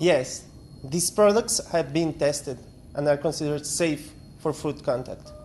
Yes, these products have been tested and are considered safe for food contact.